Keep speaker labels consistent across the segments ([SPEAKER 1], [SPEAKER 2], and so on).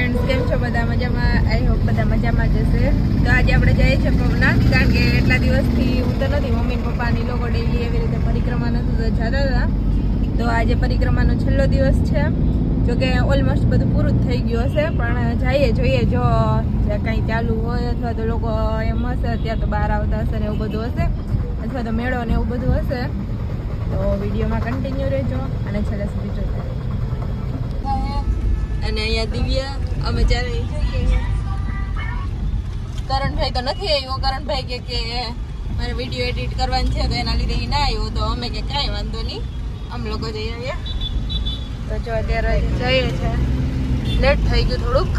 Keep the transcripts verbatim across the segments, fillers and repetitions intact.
[SPEAKER 1] Friends, કેમ છો બધા? મજામાં? આઈ હોપ બધા મજામાં જ હશે. તો આજે આપણે જઈએ છીએ ભવનાથ, કારણ કે એટલા દિવસથી હું તો નથી, મમ્મી પપ્પાની લોકો ડેલી એવી રીતે પરિક્રમા નતું તો જતા હતા. તો આજે પરિક્રમાનો છેલ્લો દિવસ છે. જોકે ઓલમોસ્ટ બધું પૂરું જ થઈ ગયું હશે, પણ જઈએ જોઈએ જો કંઈ ચાલુ હોય અથવા તો લોકો એમ હશે ત્યાં તો બહાર આવતા હશે ને એવું બધું હશે, અથવા તો મેળો ને એવું બધું હશે. તો વિડીયોમાં કન્ટિન્યુ રહેજો અને છેલ્લે સુધી જોતા. અને અહીંયા દિવ્યા અમે જ્યારે કરણભાઈ તો નથી આવ્યો. કરણભાઈ કે કે મારે વિડીયો એડિટ કરવાની છે તો એના લીધે એ ના આવ્યો. તો અમે કે કાંઈ વાંધો નહીં, અમે લોકો જઈ આવ્યા. તો જો અત્યારે જઈએ છે, લેટ થઈ ગયું થોડુંક.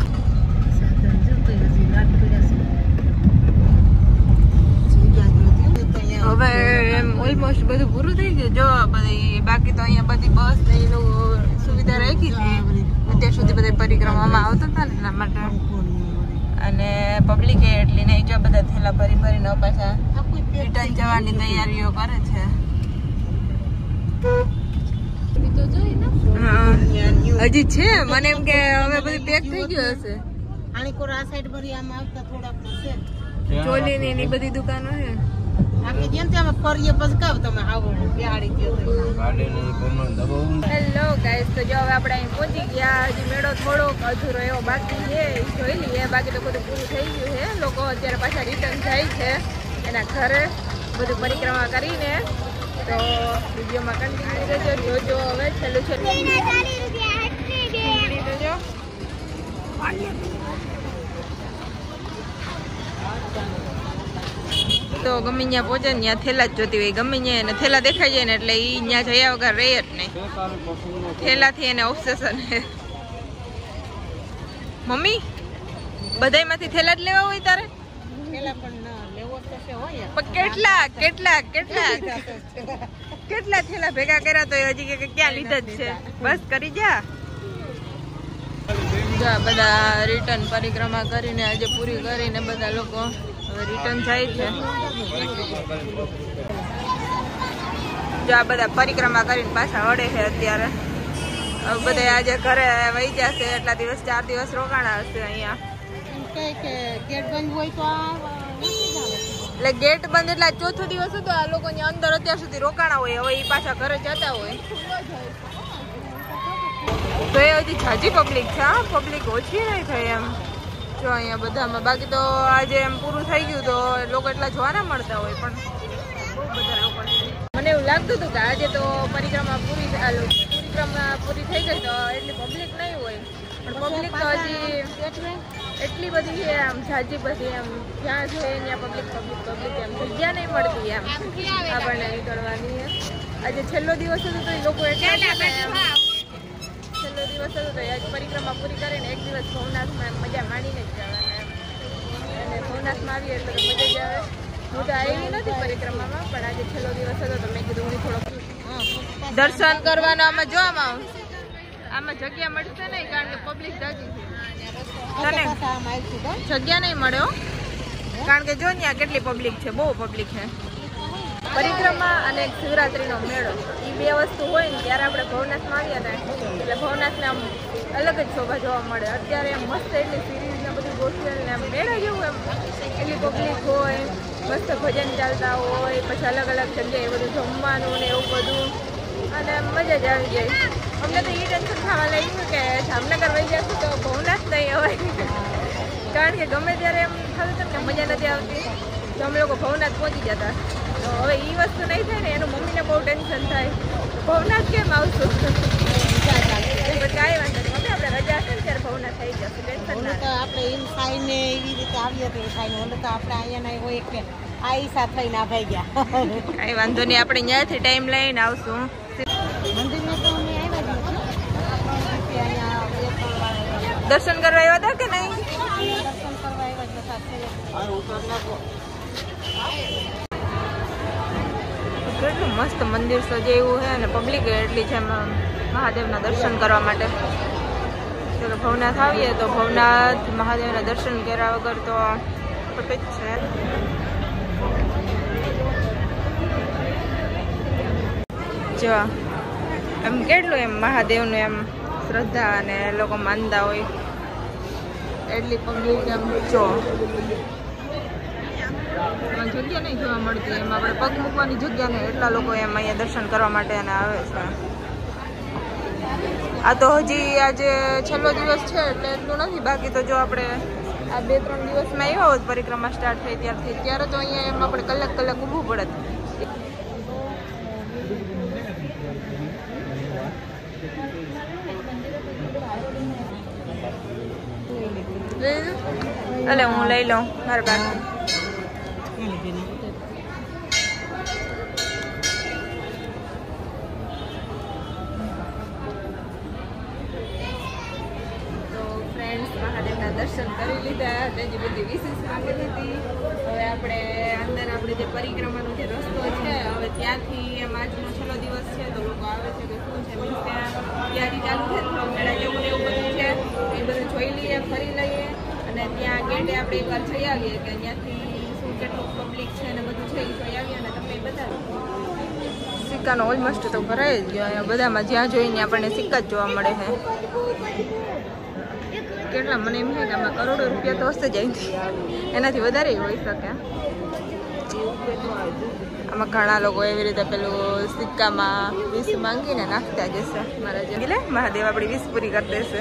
[SPEAKER 1] હવે એમ ઓલમોસ્ટ બધું પૂરું થઈ ગયું. જો બધી બાકી તો અહીંયા બધી બસ ને એનું સુવિધા રાખી છે. અત્યાર સુધી બધા પરિક્રમામાં આવતા હતા ને એના માટે. અને પબ્લિક એટલી નહીં, જો બધા થેલા ભરી ભરીને પાછા રિટર્ન જવાની તૈયારીઓ કરે છે. હજી છે મને એમ કે હવે બધું પેક થઈ ગયું હશે. ચોલી ની એની બધી દુકાનો છે. હેલો ગાઈસ, તો જો હવે આપણે અહીં પહોંચી ગયા. હજી મેળો થોડોક અધૂરો એવો બાકી છે, જોઈ લઈએ. બાકી તો બધું પૂરું થઈ ગયું છે. લોકો અત્યારે પાછા રિટર્ન જાય છે એના ઘરે બધું પરિક્રમા કરીને. તો વિડીયોમાં કન્ટિન્યુ રહેજો, જોજો. હવે છેલ્લું છેલ્લું જો તો ગમે ત્યાં પહોંચે ને ત્યાં થેલા જ જોતી હોય. ગમે ત્યાં એને થેલા દેખાઈ જાય ને એટલે એ ત્યાં જયા વગર રહે જ નહીં. થેલાથી એને ઓબ્સેશન છે. મમ્મી, બધાયમાંથી થેલા જ લેવા હોય તારે? કેટલા કેટલા કેટલા કેટલા થેલા ભેગા કર્યા તો હજી કે ક્યાં લીધા જ છે. બસ કરી જા. બધા રિટર્ન પરિક્રમા કરીને આજે પૂરી કરીને બધા લોકો હવે રિટર્ન જાય છે. જો આ બધા પરિક્રમા કરીને પાછા વળે છે અત્યારે. હવે બધા આજે ઘરે વહી જશે. એટલા દિવસ ચાર દિવસ રોકાણા હશે અહીંયા. ગેટ બંધ હોય તો એટલે ગેટ બંધ એટલે ચોથો દિવસ હતો. આ લોકો અંદર અત્યાર સુધી રોકાણા હોય, હવે એ પાછા ઘરે જતા હોય. તો એ હજી જાજી પબ્લિક છે. હા, પબ્લિક ઓછી નહીં થઈ એમ જો અહીંયા બધામાં. બાકી તો આજે એમ પૂરું થઈ ગયું તો લોકો એટલા જોવા ના મળતા હોય, પણ બહુ બધા લોકો છે. મને એવું લાગતું હતું કે આજે તો પરિક્રમા પૂરી પરિક્રમા પૂરી થઈ ગઈ તો એટલી પબ્લિક નહીં હોય, પણ પબ્લિક તો હજી એટલી બધી છે આમ જાજી બધી એમ જ્યાં જોઈએ ત્યાં પબ્લિક પબ્લિક પબ્લિક એમ જગ્યા નહીં મળતી એમ આપણને નીકળવાની. આજે છેલ્લો દિવસ હતો તો એ લોકો એટલા છેલ્લો દિવસ હતો તો આજ પરિક્રમા પૂરી કરીને એક દિવસ ભવનાથમાં મજા માણીને જ જવાના એમ. અને ભવનાથમાં આવીએ એટલે તો મજા જ આવે. હું તો આવી નથી પરિક્રમામાં, પણ આજે છેલ્લો દિવસ હતો તો મેં કીધું હું થોડોક દર્શન કરવાનો આમાં જોવામાં આમાં જગ્યા મળશે નહીં, કારણ કે પબ્લિક જાજી છે. જગ્યા નહીં મળ્યો કારણ કે જો ત્યાં કેટલી પબ્લિક છે, બહુ પબ્લિક છે. પરિક્રમા અને શિવરાત્રીનો મેળો એ બે વસ્તુ હોય ને ત્યારે આપણે ભવનાથમાં આવ્યા હતા એટલે ભવનાથને આમ અલગ જ શોભા જોવા મળે. અત્યારે એમ મસ્ત એટલી સિરીઝ ને બધું ગોઠવેલ ને એમ મેળા જેવું એમ એટલી પબ્લિક હોય, મસ્ત ભજન ચાલતા હોય, પછી અલગ અલગ જગ્યાએ બધું જમવાનું ને એવું બધું, અને મજા જ આવી જાય. અમને તો એ ટેન્શન થવા લાગ્યું કે જામનગર વહી જશું તો ભવનાથ નહીં હોય, કારણ કે ગમે ત્યારે એમ થતું હતું કે મજા નથી આવતી તો અમે લોકો ભવનાથ પહોંચી જતા. તો હવે એ વસ્તુ નહીં થાય ને એનું મમ્મીને બહુ ટેન્શન થાય ભવનાથ કેમ આવશું. કાંઈ વાંધો નહીં, મમ્મી આપણે રજા હશે ને ત્યારે ભવનાથ થઈ જશે, ટેન્શન ના.
[SPEAKER 2] આપણે એમ ખાઈને એવી રીતે આવીએ તો ખાઈને ઓલે તો આપણે અહીંયા હોય કે આઈસા થઈને ભાઈ ગયા.
[SPEAKER 1] કાંઈ વાંધો નહીં, આપણે ત્યાંથી ટાઈમ લઈને આવશું.
[SPEAKER 2] મંદિરમાં તો અમે આવ્યા
[SPEAKER 1] દર્શન કરવા આવ્યા હતા કે નહીં?
[SPEAKER 2] દર્શન કરવા આવ્યા.
[SPEAKER 1] કેટલું મસ્ત મંદિર સજાવ્યું છે અને પબ્લિક એટલી છે મહાદેવના દર્શન કરવા માટે. ચલો ભવનાથ આવીએ તો ભવનાથ મહાદેવના દર્શન કર્યા વગર તો ખોટું જ છે. જો એમ કેટલું એમ મહાદેવનું એમ શ્રદ્ધા અને લોકો માનતા હોય. એટલી પબ્લિક એમ જો જગ્યા નહીં જોવા મળતી, એમ આપણે પગ મૂકવાની જગ્યા નહીં, એટલા લોકો એમ અહીંયા દર્શન કરવા માટે એને આવે છે. આ તો હજી આજે છેલ્લો દિવસ છે એટલે એટલું નથી, બાકી તો જો આપણે આ બે ત્રણ દિવસમાં આવ્યા હોત પરિક્રમા સ્ટાર્ટ થઈ ત્યારથી, ત્યારે તો અહીંયા એમ આપણે કલાક કલાક ઊભું પડે. એટલે હું લઈ લઉં મારા પાસે. મહાદેવના દર્શન કરી લીધા, તેની બધી વિશેષ માંગી લીધી. હવે આપણે અંદર આપણે જે પરિક્રમાનો જે રસ્તો છે, હવે ત્યાંથી એમ આજનો છેલ્લો દિવસ છે તો લોકો આવે છે કે શું છે, મીન્સ કે તૈયારી ચાલુ છે, તો મેળા જેવું એવું બધું છે એ બધું જોઈ લઈએ, ફરી લઈએ અને ત્યાં ગેટે આપણે એકવાર જઈ આવીએ કે ત્યાંથી શું કેટલું પબ્લિક છે ને બધું છે એ જોઈ આવીએ અને તમને બતાવીએ. સિક્કાનો ઓલમોસ્ટ તો ભરાઈ જ ગયો, અહીંયા બધામાં જ્યાં જોઈને આપણને સિક્કા જ જોવા મળે છે. કેટલા મને એમ છે કે આમાં કરોડો રૂપિયા તો હશે જ, અહીંથી એનાથી વધારે હોઈ શકે. આમાં ઘણા લોકો એવી રીતે પેલું સિક્કામાં વીસ માંગીને નાખતા જશે. મારા જે લે મહાદેવ આપણી વીસ પૂરી કરી દેશે.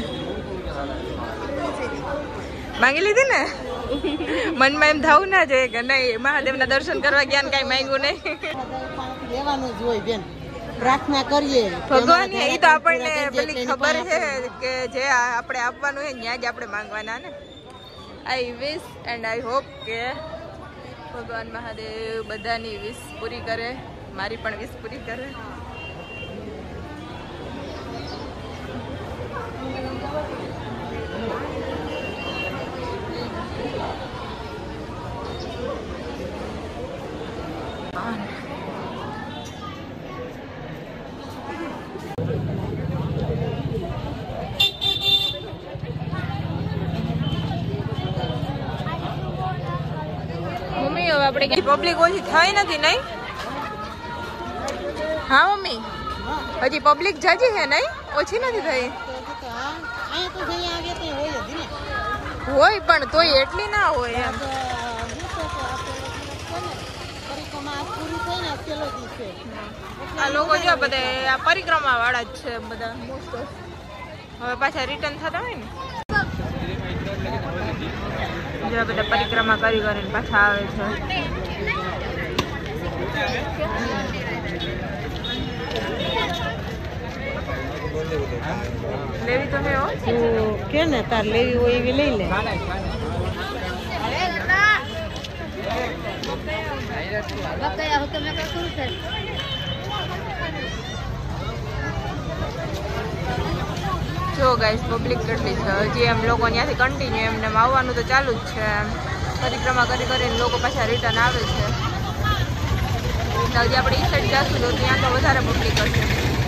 [SPEAKER 1] માંગી લીધી ને, મનમાં એમ થવું ના જોઈએ કે નહીં મહાદેવના દર્શન કરવા ગયા ને કાંઈ માંગ્યું નહીં.
[SPEAKER 2] લેવાનું જ હોય બેન, પ્રાર્થના કરીએ
[SPEAKER 1] ભગવાન. એ તો આપણને પેલી ખબર છે કે જે આપણે આપવાનું છે ત્યાં જ આપણે માંગવાના ને. આઈ વિશ એન્ડ આઈ હોપ કે ભગવાન મહાદેવ બધાની વિશ પૂરી કરે, મારી પણ વિશ પૂરી કરે. આપણે પબ્લિક ઓછી થઈ નથી નહીં? હા મમ્મી, હજી પબ્લિક જાજી છે નહીં, ઓછી નથી થઈ. હોય પણ તોય એટલી ના હોય એમ. આ લોકો જો બધા આ પરિક્રમા વાળા જ છે બધા મોસ્ટ ઓફ. હવે પાછા રિટર્ન થતા હોય ને, જો બધા પરિક્રમા કરી કરીને પાછા આવે છે. લેવી તો હે હો,
[SPEAKER 2] કે ને તાર લેવી હોય એવી લઈ લે. જો ગાઈસ પબ્લિક કેટલી છે હજી, એમ લોકો ત્યાંથી કન્ટિન્યુ એમને આવવાનું તો ચાલુ જ છે. પરિક્રમા કરી કરીને લોકો પાછા રિટર્ન આવે છે. હજી આપણે ઈ સાઈડ જશું તો ત્યાં તો વધારે પબ્લિક હશે.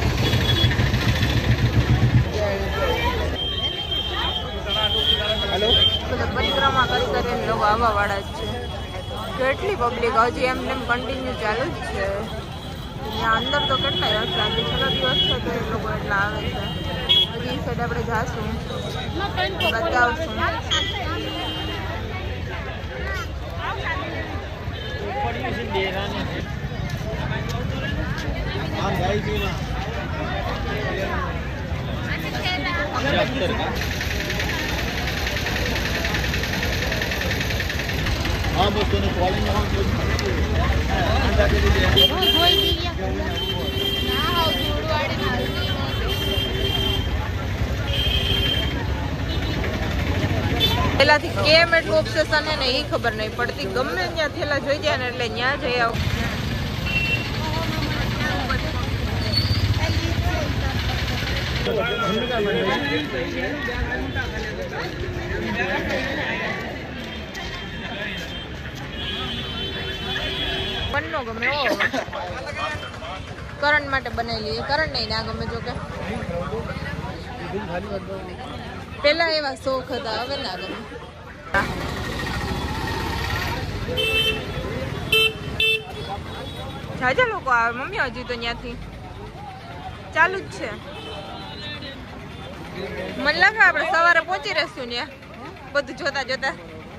[SPEAKER 2] પરિક્રમા કરી કરીને લોકો આવવા વાળા જ છે. કેટલી પબ્લિક હજી એમને એમ કન્ટિન્યુ ચાલુ જ છે. ત્યાં અંદર તો કેટલાય હશે, આજે છેલ્લો દિવસ છે તો એ લોકો એટલા આવે છે. હજી ઈ સાઈડ આપણે જાશું, બતાવશું.
[SPEAKER 3] हाँ बस तो कॉलिंग
[SPEAKER 1] પેલાથી કેમ એટલું ઓબ્સેશન હે ને એ ખબર નહીં પડતી. ગમે ત્યાં થેલા જોઈ જાય ને એટલે ત્યાં જઈ આવ. બનનો ગમે ઓ કરણ માટે બનેલી, કરણ નહીં ના ગમે. જો કે પેલા એવા શોખ હતા, હવે ના ગમે. જાજા લોકો આવે મમ્મી, હજી તો ત્યાંથી ચાલુ જ છે. મને લાગે આપણે સવારે પહોંચી રહેશું ત્યાં.
[SPEAKER 2] બધું જોતા જોતા.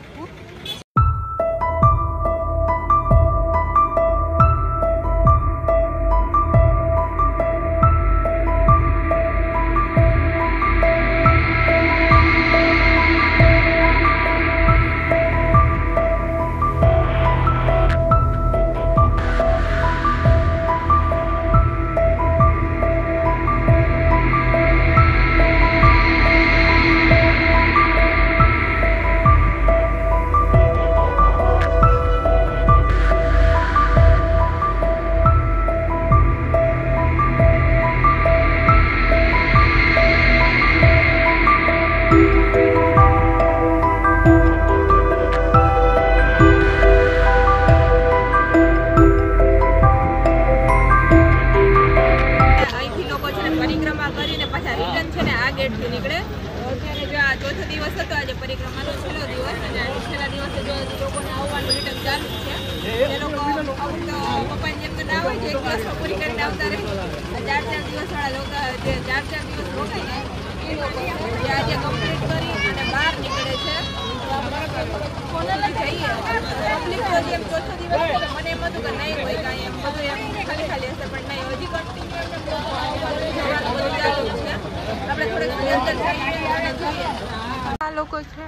[SPEAKER 2] આ લોકો છે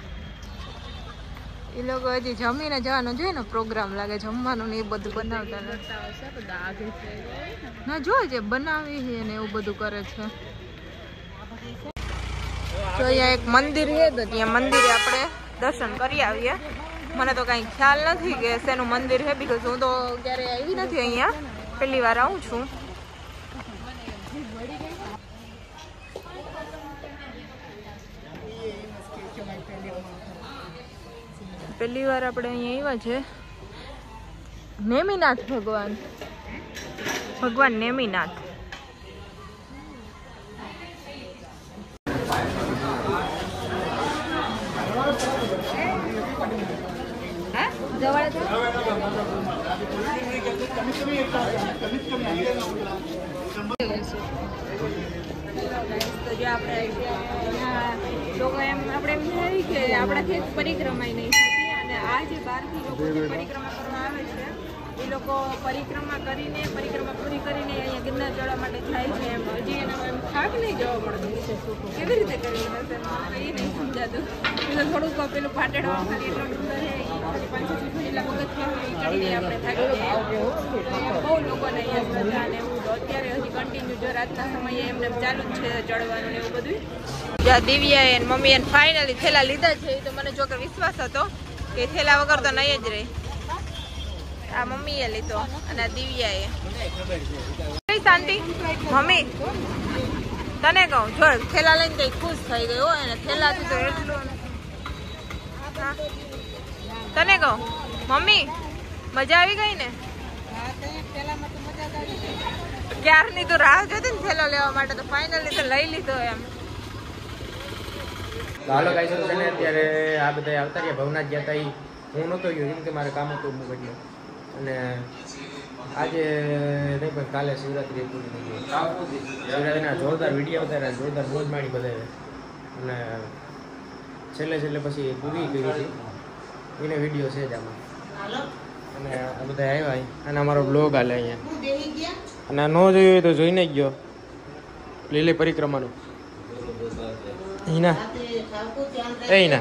[SPEAKER 2] એ લોકો હજી જમીને જવાનું જોઈએ ને પ્રોગ્રામ લાગે જમવાનું ને એ બધું બનાવતા ના જો જે બનાવી છે ને એવું બધું કરે છે. તો અહીંયા એક મંદિર છે તો ત્યાં મંદિરે આપણે દર્શન કરી આવીએ. મને તો કઈ ખ્યાલ નથી કે શેનું મંદિર છે બીકોઝ હું તો ક્યારે આવી નથી અહીંયા, પહેલી વાર આવું છું. પહેલી વાર આપણે અહીંયા આવ્યા છે. નેમિનાથ ભગવાન ભગવાન નેમિનાથ. લોકો એમ આપણે એમ થાય કે આપણાથી પરિક્રમા નહીં થતી, અને આ જે બહારથી લોકો જે પરિક્રમા કરવા આવે છે એ લોકો પરિક્રમા કરીને પરિક્રમા પૂરી કરીને અહીંયા ગિરનાર ચડવા માટે જાય છે. એમ હજી એનો એમ થાક નહીં જવા મળતો. કેવી રીતે કરી હશે મને એ નહીં સમજાતું. એટલે થોડુંક પેલું પાટેડવા ખાલી એટલો ડુંગર છે ખાલી પાંચસો છસો જેટલા પગથિયા એ ચડીને આપણે થાકી જાય. બહુ લોકોને અહીંયા શ્રદ્ધા ને એવું અત્યારે હજી કન્ટિન્યુ જો રાતના સમયે એમને ચાલુ જ છે ચડવાનું ને એવું બધું. જ્યાં દિવ્યાએ અને મમ્મીએ ફાઇનલી થેલા લીધા છે એ તો મને જો કે વિશ્વાસ હતો કે થેલા વગર તો નહીં જ રહી. આ મમ્મીએ લીધો અને આ દિવ્યાએ. શાંતિ મમ્મી તને કહું જો થેલા લઈને કઈ ખુશ થઈ ગઈ હોય ને થેલાથી તો એટલું. તને કહું મમ્મી મજા આવી ગઈ ને? ક્યારની તો રાહ જોતી ને થેલો લેવા માટે, તો ફાઇનલી તો લઈ લીધો એમ.
[SPEAKER 3] હાલો ગાઈસ છે ને અત્યારે આ બધા આવતા રહ્યા ભવનાથ ગયા હતા. હું નહોતો ગયો કેમ કે મારે કામ હતું અમુક એટલે, અને આજે નહીં પણ કાલે શિવરાત્રી પૂરી થઈ ગઈ. શિવરાત્રીના જોરદાર વિડીયો ઉતાર્યા, જોરદાર મોજ માણી બધાએ, અને છેલ્લે છેલ્લે પછી પૂરી કરી હતી એને વિડીયો છે જ આમાં. અને આ બધા આવ્યા અને અમારો બ્લોગ હાલે અહીંયા, અને આ ન જોયું હોય તો જોઈને જ ગયો લીલી પરિક્રમાનું. હિના એ હિના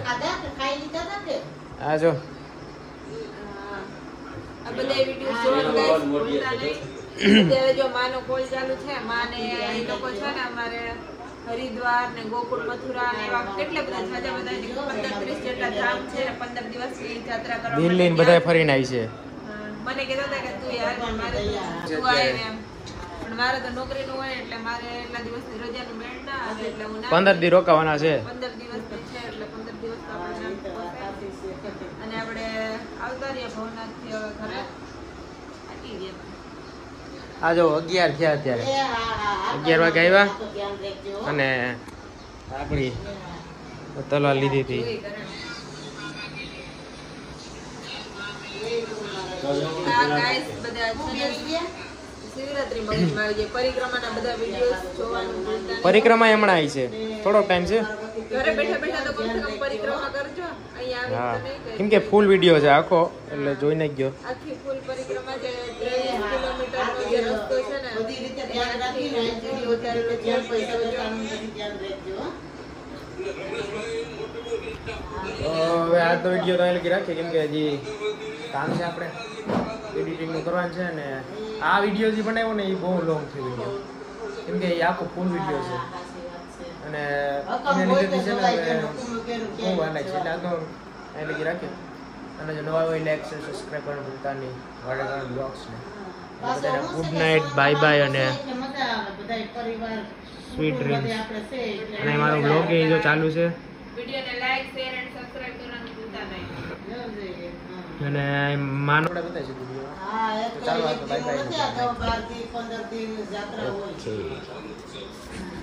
[SPEAKER 3] આ જો
[SPEAKER 2] આ બધા વિડિયોઝ જોવાનું ગાઈસ ભૂલતા નહીં. અત્યારે જો માનો કોલ ચાલુ છે, માને એ લોકો છે ને અમારે હરિદ્વાર ને ગોકુળ મથુરા ને એવા કેટલા બધા જાજા બધા પંદર ત્રીસ જેટલા ધામ છે ને પંદર દિવસની યાત્રા કરવા
[SPEAKER 3] દિલ્હી ને બધા ફરીને આવી છે.
[SPEAKER 2] મને કહેતા હતા કે તું યાર મારે તું આય એમ, પણ મારે તો નોકરીનું હોય એટલે મારે એટલા દિવસની રજાનું મેળ ના આવે એટલે હું ના.
[SPEAKER 3] પંદર દી રોકાવાના છે,
[SPEAKER 2] પંદર દિવસ છે એટલે પંદર દિવસ તો આપણે અને આપણે આવતા રહ્યા ભવનાથથી હવે ઘરે આટી ગયા.
[SPEAKER 3] આ જો અગિયાર થયા અત્યારે, અગિયાર વાગે આવ્યા અને આપણી તલવાર લીધી હતી. પરિક્રમા હમણાં આવી છે, થોડોક ટાઈમ છે.
[SPEAKER 1] ઘરે બેઠા બેઠા તો કમસે કમ પરિક્રમા કરજો. અહીંયા
[SPEAKER 3] હા
[SPEAKER 1] આવી તો નહીં
[SPEAKER 3] કેમ કે ફૂલ વિડીયો છે આખો એટલે જોઈને જ ગયો.
[SPEAKER 1] આખી ફૂલ પરિક્રમા જે ત્રેવીસ કિલોમીટરનો જે રસ્તો છે ને
[SPEAKER 4] બધી રીતે ધ્યાન રાખીને વિડીયો ઉતારીને જ્યાં પૈસા બચાવવાનું નથી ધ્યાન રાખજો હો.
[SPEAKER 3] તો હવે આ તો વિડીયો તો અહીં લગી રાખીએ કેમ કે હજી કામ છે આપણે એડિટિંગનું કરવાનું છે ને આ વિડીયો જે બનાવ્યો ને એ બહુ લોંગ છે વિડીયો કેમ કે એ આખો ફૂલ વિડીયો છે અને એને લીધેથી છે ને હવે બહુ વાર લાગશે એટલે આ તો અહીં લગી રાખીએ અને જો નવા હોય લાઈક શેર સબસ્ક્રાઈબ કરવાનું ભૂલતા નહીં વાડેગામ બ્લોગ્સને બધાને ગુડ નાઇટ બાય બાય અને
[SPEAKER 4] મજા આવે બધાય પરિવાર
[SPEAKER 3] સ્વીટ ડ્રીમ્સ
[SPEAKER 4] આપણે છે એટલે
[SPEAKER 3] અને મારો બ્લોગ એ જો ચાલુ છે
[SPEAKER 1] વિડીયોને લાઈક શેર અને સબસ્ક્રાઇબ કરવાનું ભૂલતા નહીં.
[SPEAKER 3] અને માનો આપણે બતાવીશું વિડીયો
[SPEAKER 4] હા એક
[SPEAKER 3] ચાલો આ તો bye bye.
[SPEAKER 4] નથી આ તો બાર થી પંદર થી યાત્રા હોય
[SPEAKER 3] ઓકે